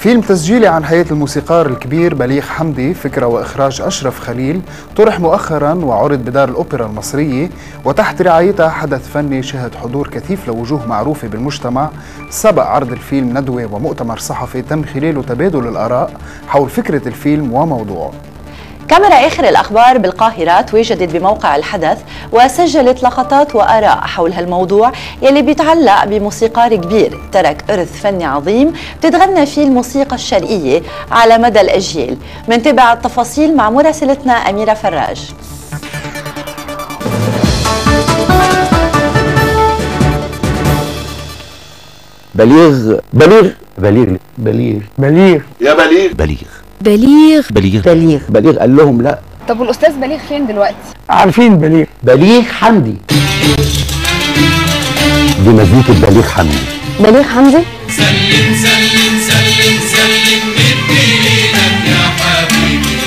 فيلم تسجيلي عن حياة الموسيقار الكبير بليغ حمدي، فكرة وإخراج أشرف خليل، طرح مؤخرا وعرض بدار الأوبرا المصرية، وتحت رعايتها حدث فني شهد حضور كثيف لوجوه معروفة بالمجتمع. سبق عرض الفيلم ندوة ومؤتمر صحفي تم خلاله تبادل الآراء حول فكرة الفيلم وموضوعه. كاميرا آخر الأخبار بالقاهرة تواجدت بموقع الحدث وسجلت لقطات وآراء حول هالموضوع يلي بيتعلق بموسيقار كبير ترك إرث فني عظيم بتتغنى فيه الموسيقى الشرقية على مدى الأجيال. منتابع التفاصيل مع مراسلتنا أميرة فراج. بليغ بليغ بليغ بليغ بليغ يا بليغ بليغ قال لهم لا. طب والاستاذ بليغ فين دلوقتي؟ عارفين بليغ حمدي. دي مزيكة بليغ حمدي. بليغ حمدي؟ سلم سلم سلم سلم من ايدك يا حبيبي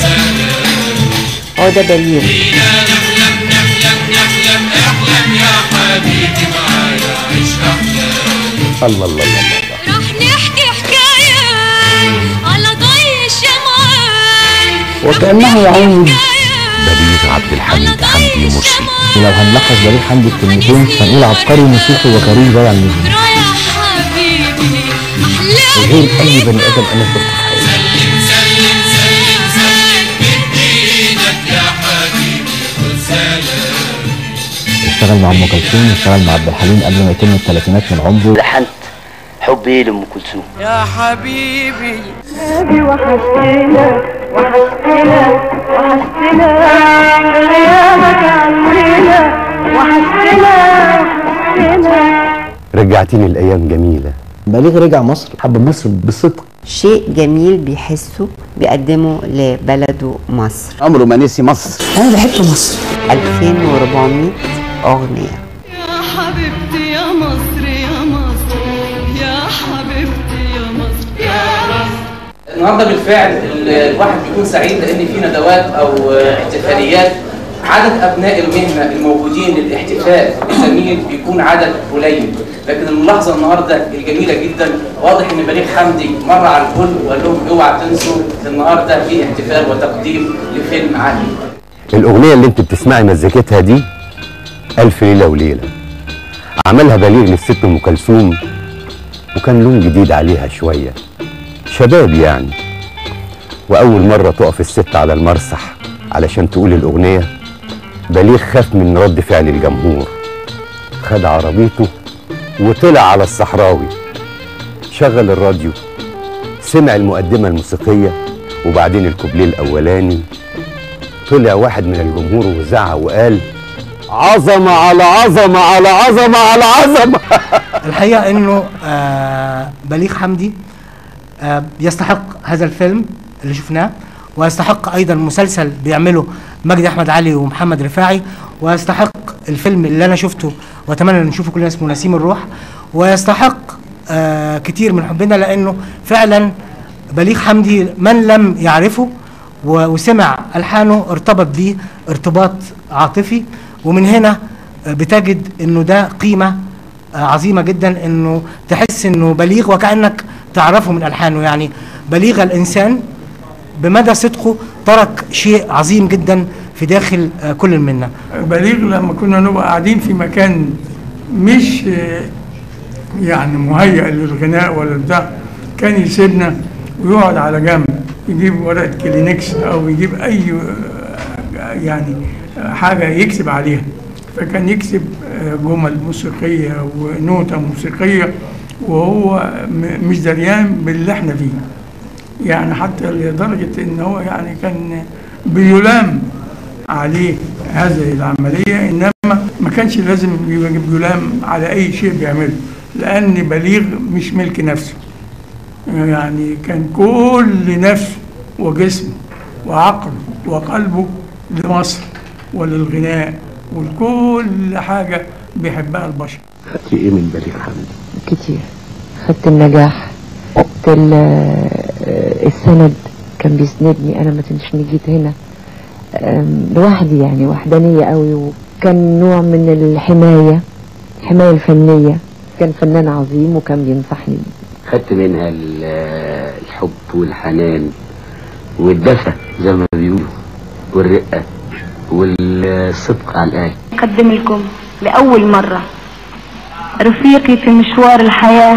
سلام. هو ده بليغ. فينا نحلم نحلم نحلم احلم يا حبيبي معايا عيش احلام. الله الله الله الله. راح نحكي حكاية على ضي الشمعان وكأنه يعود بليغ عبد الحميد حمدي مرسي. ولو هنلخص بليغ حمدي بكلمتين هنقول عبقري موسيقي وكريم ضايع الموسيقى. رايح حبيبي غير اي بني ادم انا شفته في حياتي. سلم سلم سلم سلم من ايدك يا حبيبي سلام. اشتغل مع ام كلثوم واشتغل مع عبد الحليم قبل ما يتم الثلاثينات من عمره. لحنت حبي لأم كلثوم. يا حبيبي وحشتنا وحشتنا وحشتنا غيابك عننا وحشتنا وحشتنا. رجعتيني الأيام جميلة. بليغ رجع مصر، حب مصر بصدق. شيء جميل بيحسه بيقدمه لبلده مصر. عمره ما نسي مصر. أنا بحب مصر. 2400 أغنية. يا حبيبتي يا مصر يا مصر يا حبيبتي يا مصر يا مصر. النهارده بالفعل الواحد بيكون سعيد لان في ندوات او احتفاليات عدد ابناء المهنه الموجودين للاحتفال بالزميل بيكون عدد قليل، لكن الملاحظه النهارده الجميله جدا واضح ان بليغ حمدي مر على الكل وقال لهم اوعى تنسوا النهارده في احتفال وتقديم لفيلم عالي. الأغنية اللي أنت بتسمعي مزيكتها دي ألف ليلة وليلة، عملها بليغ للست أم كلثوم وكان لون جديد عليها شوية، شباب يعني. وأول مرة تقف الست على المسرح علشان تقول الأغنية بليغ خاف من رد فعل الجمهور، خد عربيته وطلع على الصحراوي، شغل الراديو، سمع المقدمة الموسيقية وبعدين الكوبليه الأولاني، طلع واحد من الجمهور وزعق وقال عظمة على عظمة على عظمة على عظمة. الحقيقة انه بليغ حمدي يستحق هذا الفيلم اللي شفناه، ويستحق ايضا مسلسل بيعمله مجدي احمد علي ومحمد رفاعي، ويستحق الفيلم اللي انا شفته واتمنى ان نشوفه كلنا اسمه نسيم الروح، ويستحق كتير من حبنا لانه فعلا بليغ حمدي من لم يعرفه وسمع الحانه ارتبط بيه ارتباط عاطفي، ومن هنا بتجد انه ده قيمه عظيمه جدا انه تحس انه بليغ وكانك تعرفه من الحانه. يعني بليغ الانسان بمدى صدقه ترك شيء عظيم جدا في داخل كل منا. بليغ لما كنا نبقى قاعدين في مكان مش يعني مهيأ للغناء ولا بتاع، كان يسيبنا ويقعد على جنب يجيب ورقه كلينكس او يجيب اي يعني حاجه يكتب عليها، فكان يكتب جمل موسيقيه ونوتة موسيقيه وهو مش دريان باللي احنا فيه، يعني حتى لدرجه ان هو يعني كان بيلام عليه هذه العمليه، انما ما كانش لازم يلام على اي شيء بيعمله، لان بليغ مش ملك نفسه، يعني كان كل نفسه وجسمه وعقله وقلبه لمصر وللغناء ولكل حاجة بيحبها البشر. خدت ايه من بليغ حمدي؟ كتير. خدت النجاح، خدت السند، كان بيسندني. انا ما كنتش جيت هنا لوحدي، يعني وحدانية قوي، وكان نوع من الحماية الفنية. كان فنان عظيم وكان بينصحني. خدت منها الحب والحنان والدفى زي ما بيقولوا والرقة والصدق على الآخر. أقدم لكم لأول مرة رفيقي في مشوار الحياة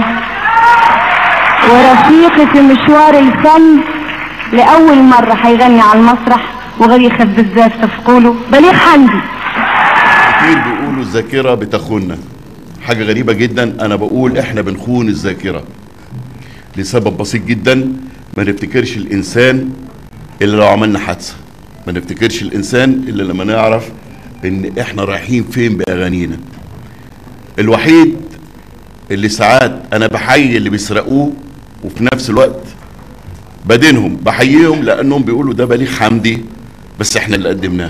ورفيقي في مشوار الفن، لأول مرة هيغني على المسرح وغير يخف بالذات تفقوله بليغ حمدي. كتير بيقولوا الذاكرة بتخوننا، حاجة غريبة جدا. أنا بقول إحنا بنخون الذاكرة لسبب بسيط جدا، ما نفتكرش الإنسان إلا لو عملنا حادثة، ما نفتكرش الإنسان إلا لما نعرف إن إحنا رايحين فين بأغانينا. الوحيد اللي ساعات أنا بحيي اللي بيسرقوه وفي نفس الوقت بدينهم، بحييهم لأنهم بيقولوا ده بليغ حمدي بس إحنا اللي قدمناه،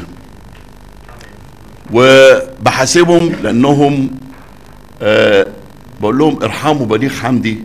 وبحاسبهم لأنهم بقول لهم ارحموا بليغ حمدي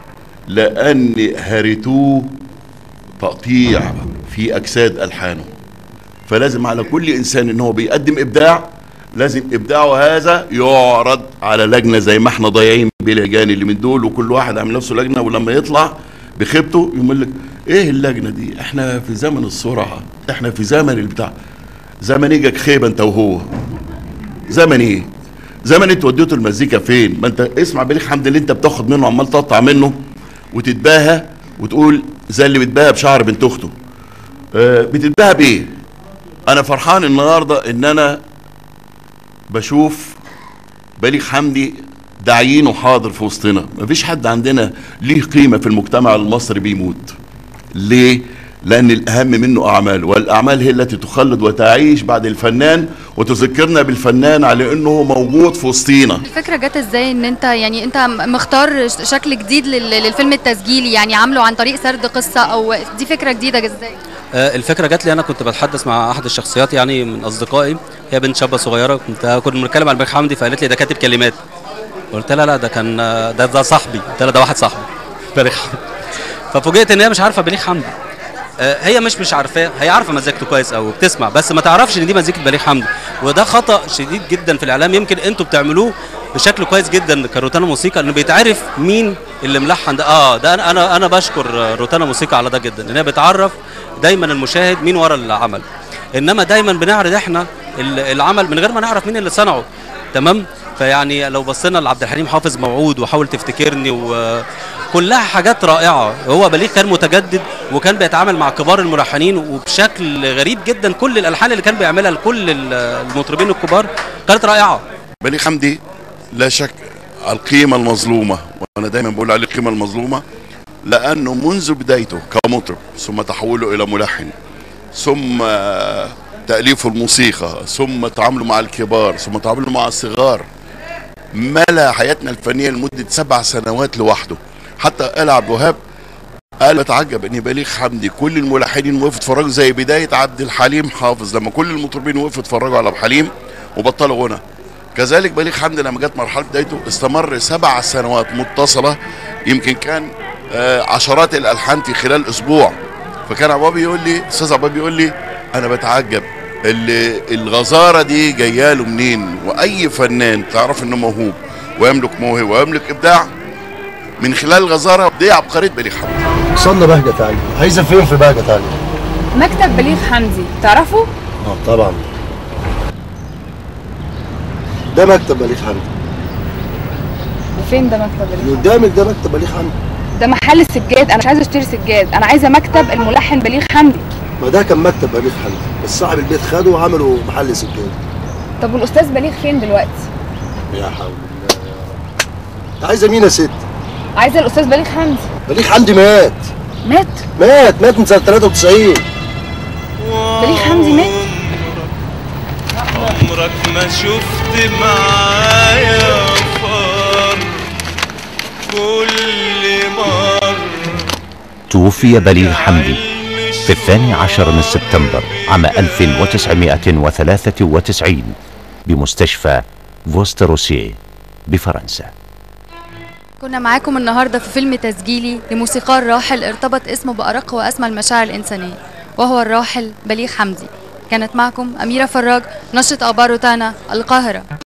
لأن هرتوه تقطيع في أجساد ألحانه. فلازم على كل إنسان إن هو بيقدم إبداع لازم إبداعه هذا يعرض على لجنة زي ما احنا ضايعين باللجان اللي من دول، وكل واحد عامل نفسه لجنة، ولما يطلع بخيبته يقول لك إيه اللجنة دي؟ احنا في زمن السرعة، احنا في زمن البتاع، زمن إيجك خيبة أنت وهو. زمن إيه؟ زمن انت وديته المزيكا فين؟ ما انت اسمع بليغ حمدي اللي انت بتاخد منه عمال تقطع منه وتتباهى وتقول زي اللي بيتباهى بشعر بنت اخته. بتتباهى بايه؟ انا فرحان النهارده ان انا بشوف بليغ حمدي داعيينه حاضر في وسطنا. مفيش حد عندنا ليه قيمه في المجتمع المصري بيموت. ليه؟ لأن الأهم منه أعمال، والأعمال هي التي تخلد وتعيش بعد الفنان وتذكرنا بالفنان على أنه موجود في وسطينا. الفكرة جت إزاي إن أنت يعني أنت مختار شكل جديد للفيلم التسجيلي، يعني عامله عن طريق سرد قصة، أو دي فكرة جديدة إزاي؟ الفكرة جت لي، أنا كنت بتحدث مع أحد الشخصيات يعني من أصدقائي، هي بنت شابة صغيرة، كنا بنتكلم عن بليغ حمدي فقالت لي ده كاتب كلمات. قلت لها لا ده كان ده صاحبي، قلت لها ده واحد صاحبي بليغ حمدي. ففوجئت إن هي مش عارفة بليغ حمدي. هي مش عارفاه، هي عارفه مزيكته كويس قوي وبتسمع، بس ما تعرفش ان دي مزيكه بليغ حمدي، وده خطا شديد جدا في الاعلام. يمكن انتوا بتعملوه بشكل كويس جدا كروتانا موسيقى، انه بيتعرف مين اللي ملحن ده. ده انا بشكر روتانا موسيقى على ده جدا، ان هي بتعرف دايما المشاهد مين ورا العمل. انما دايما بنعرض احنا العمل من غير ما نعرف مين اللي صنعه. تمام؟ فيعني لو بصينا لعبد الحليم حافظ موعود وحاول تفتكرني كلها حاجات رائعه. هو بليغ كان متجدد وكان بيتعامل مع كبار الملحنين وبشكل غريب جدا. كل الالحان اللي كان بيعملها لكل المطربين الكبار كانت رائعه. بليغ حمدي لا شك القيمه المظلومه، وانا دايما بقول عليه القيمه المظلومه، لانه منذ بدايته كمطرب ثم تحوله الى ملحن ثم تاليفه الموسيقى ثم تعامله مع الكبار ثم تعامله مع الصغار، ملا حياتنا الفنيه لمده 7 سنوات لوحده. حتى قال عبد الوهاب قال بتعجب ان بليغ حمدي كل الملحنين وقفوا اتفرجوا زي بدايه عبد الحليم حافظ لما كل المطربين وقفوا اتفرجوا على عبد الحليم وبطلوا غنى. كذلك بليغ حمدي لما جت مرحله بدايته استمر 7 سنوات متصله، يمكن كان عشرات الالحان في خلال اسبوع. فكان عبابي يقول لي، استاذ عبابي يقول لي انا بتعجب الغزاره دي جايه له منين؟ واي فنان تعرف انه موهوب ويملك موهبه ويملك ابداع من خلال الغزاره دي عبقريه بليغ حمدي. وصلنا بهجه عاليه، عايزه فين في بهجه عاليه؟ مكتب بليغ حمدي تعرفه؟ طبعا، ده مكتب بليغ حمدي. وفين ده مكتب بليغ حمدي؟ قدامك ده مكتب بليغ حمدي. ده محل السجاد، انا مش عايزه اشتري سجاد، انا عايزه مكتب الملحن بليغ حمدي. ما ده كان مكتب بليغ حمدي، بس صاحب البيت خده وعملوا محل سجاد. طب والاستاذ بليغ فين دلوقتي؟ يا حول الله يا رب. عايزه مين يا ست؟ عايزه الاستاذ بليغ حمدي. بليغ حمدي مات. مات من سنه 93. بليغ حمدي مات؟ عمرك ما شفت معايا فار كل مرة. توفي بليغ حمدي في 12 من سبتمبر عام 1993 بمستشفى فوستروسيه بفرنسا. كنا معاكم النهارده في فيلم تسجيلي لموسيقار راحل ارتبط اسمه بأرق وأسمى المشاعر الإنسانية، وهو الراحل بليغ حمدي. كانت معكم أميرة فراج، نشرة أخبار روتانا، القاهرة.